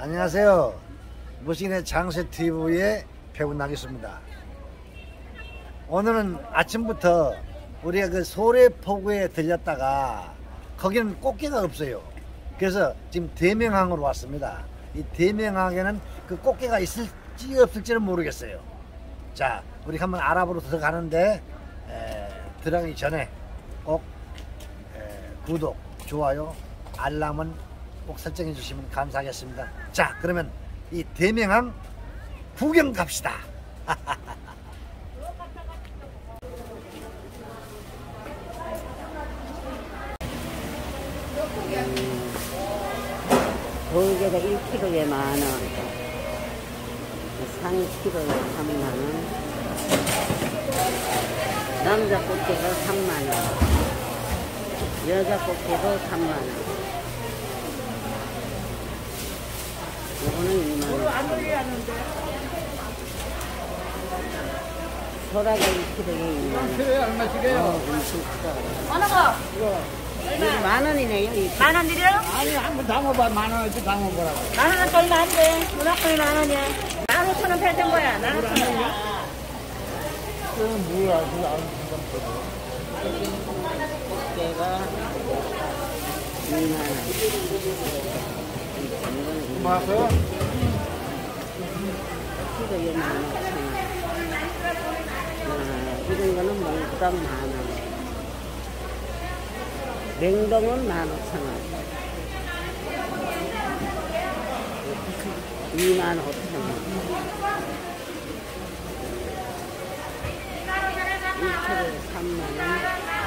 안녕하세요. 무신의 장세TV의 배우나겠습니다. 오늘은 아침부터 우리가 그 소래포구에 들렸다가 거기는 꽃게가 없어요. 그래서 지금 대명항으로 왔습니다. 이 대명항에는 그 꽃게가 있을지 없을지는 모르겠어요. 자, 우리 한번 알아보러 들어가는데 들어가기 전에 꼭 구독, 좋아요, 알람은 꼭 설정해 주시면 감사하겠습니다. 자, 그러면 이 대명항 구경 갑시다. 돌게가 1kg에 만원, 상키로에 3만원, 남자 꽃게가 3만원, 여자 꽃게도 3만원. 요거는 2만원. 소라가 1kg에 2만원. 그래, 얼마씩이에요? 엄청 크다. 어느 거? 이거 만원이네요. 만원 드려? 아니, 한번 담아봐. 만원어치 담아보라고. 만원은 또 얼마 안 돼. 문학금이 만원이야. 15,000원 팔던 거야. 15,000원. 뭐야, 그거 안 꽃게가 2만원. 고마워서? 키로에 15,000원. 이런 거는 몽땅 만원. 냉동은 15,000원. 25,000원. 1kg에 3만원.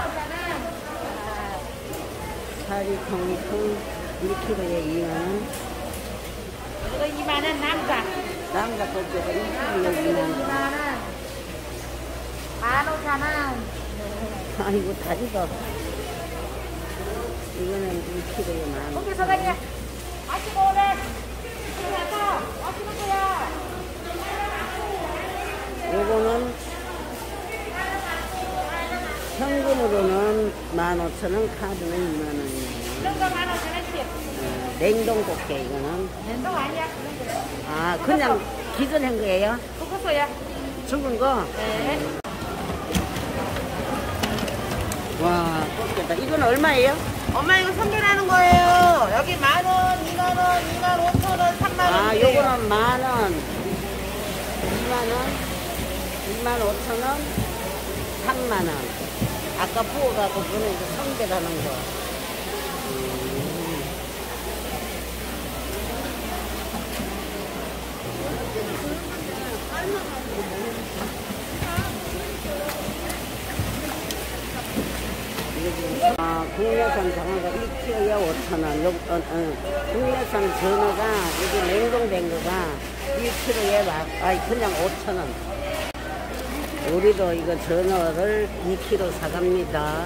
사리 통통 1kg에 2만원. 이거 2만원 남자. 남자 꽃게가 1kg에 2만원. 15,000원. 아이고, 다리가. 이거는 1kg에 만원. 거기 서가냐? 마시고 오래. 들어가서 마시는 거야. 요거는 현금으로는 15,000원, 카드는 2만원이에요. 이런 거 15,000원씩. 냉동 꽃게 이거는. 냉동 아니야. 그런 거야. 아, 그냥 기절한 거예요? 그거서야. 죽은 거? 네. 와, 꽃게다. 이건 얼마예요? 엄마 이거 선별하는 거예요. 여기 10,000원, 2만원, 25,000원, 3만원. 아, 요거는 10,000원, 2만원, 25,000원, 3만원. 아까 부어가고 그거는 이제 선별하는 거. 아, 국내산 장어가 1kg에 5,000원. 국내산 전어가 이게 냉동된 거가 1kg에 그냥 5,000원. 우리도 이거 전어를 2kg 사갑니다.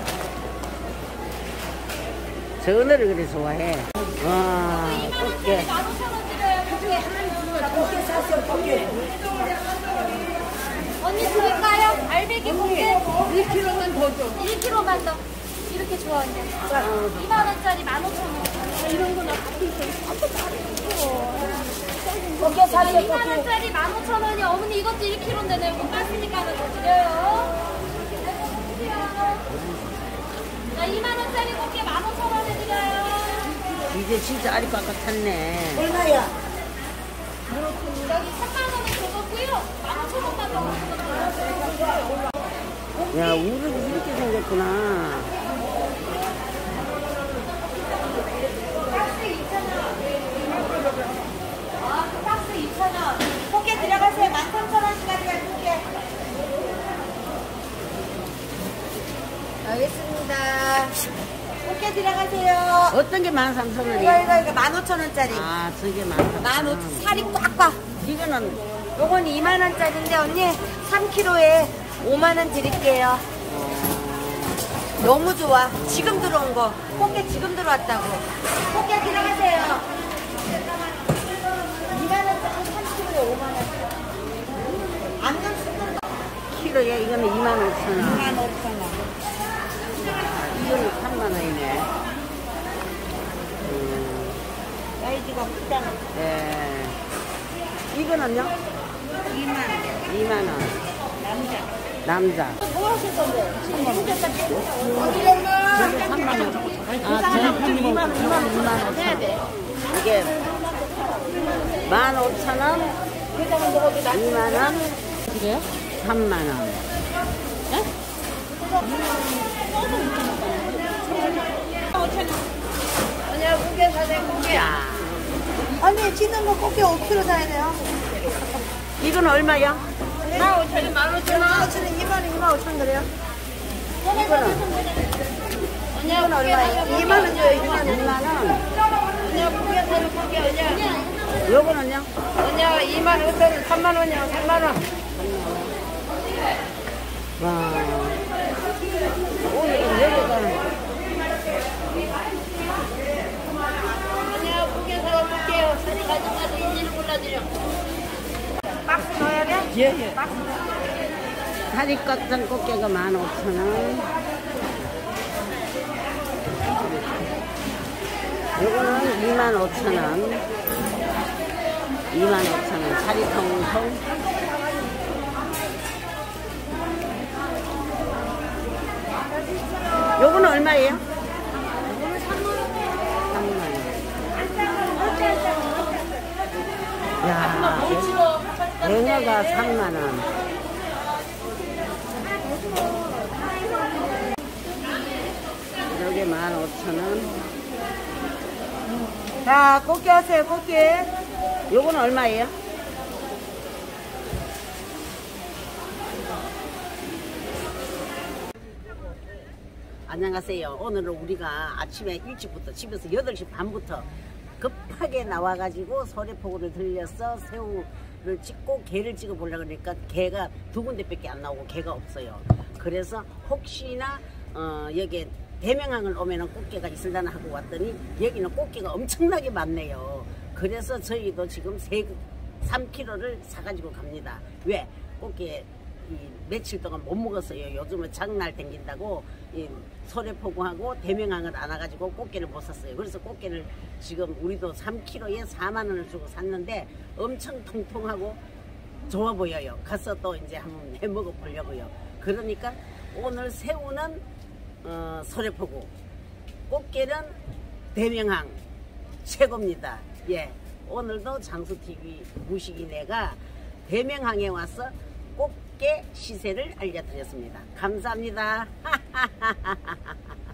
전어를 그래 좋아해. 와, 꽃게. 15,000원 드려요. 꽃게 샀어, 꽃게. 언니 드릴까요? 알배기 꽃게 1kg만 더 줘. 1kg만 더. 이렇게 좋아하냐? 2만원짜리 15,000원. 이런 거나 같은 꽃게 사세요. 2만원짜리 15,000원이 어머니 이것도 1kg인데 내가 못 갔으니까 더 드려요. 자, 2만원짜리 꽃게 15,000원에 드려요. 이제 진짜 아리바까 탔네. 얼마야? 여기 3만원에 줘갖고요. 15,000원만 더 먹어요. 야, 우럭이 이렇게 생겼구나. 박스 2,000원. 박스 2,000원. 꽃게 들어가세요. 13,000원씩 가져갈게. 알겠습니다. 꽃게 들어가세요. 어떤 게 13,000원이에요? 이거 15,000원짜리. 아, 저게 15,000원. 15,000원. 살이 꽉꽉. 이거는 요건 2만원짜리인데 언니 3kg에 5만원 드릴게요. 너무 좋아. 지금 들어온 거. 꽃게 지금 들어왔다고. 꽃게 들어가세요. 2만원짜리 3kg에 5만원. 안경 쓰는 거. 키로에 이거는 25,000원. 25,000원. 이거는 3만원이네. 사이즈가 네. 이거는요? 2만 원. 남자. 뭐 하실 건데? 지금 현재까지 저기 3만 원. 아, 저기 2만 원. 해야 돼. 이게 15,000원, 2만 원, 그래요? 3만 원. 아니야, 고개 사세요, 고개. 자, 언니 찌는 거 꽃게 5kg 사야 돼요. 이건 얼마야? 15,000원, 15,000원. 25,000원 그래요? 아니야, 이건 얼마예요? 2만 원 줘요. 2만 원. 2만 원. 아니야, 고개 사세요, 고개. 아니야. 요거는요? 아니야, 25,000원, 3만 원이야, 3만 원. 와. 오늘은 여기가 아니야, 고개 사요, 볼게요. 사진 가져가서 인지를 골라드려. 박스 넣어야 돼? 예. 다리 깎은 꽃게가 15,000원. 요거는 25,000원. 25,000원. 다리 통통. 요거는 얼마예요? 요거는 3만 원. 야, 연어가 3만 원. 이렇게 15,000원. 자, 꽃게 하세요. 꽃게. 요거는 얼마예요? 안녕하세요. 오늘은 우리가 아침에 일찍부터 집에서 8시 반부터 급하게 나와가지고 소래포구를 들려서 새우를 찍고 게를 찍어 보려고 그러니까 게가 2군데밖에 안 나오고 게가 없어요. 그래서 혹시나 여기에 대명항을 오면은 꽃게가 있을라나 하고 왔더니 여기는 꽃게가 엄청나게 많네요. 그래서 저희도 지금 3kg를 사가지고 갑니다. 왜? 꽃게 며칠 동안 못 먹었어요. 요즘은 장날 댕긴다고 소래포구하고 대명항을 안 와가지고 꽃게를 못 샀어요. 그래서 꽃게를 지금 우리도 3kg에 4만 원을 주고 샀는데 엄청 통통하고 좋아 보여요. 가서 또 이제 한번 해 먹어 보려고요. 그러니까 오늘 새우는 소래포구, 꽃게는 대명항 최고입니다. 예, 오늘도 장수TV 무식이네가 대명항에 와서 꽃게 시세를 알려드렸습니다. 감사합니다.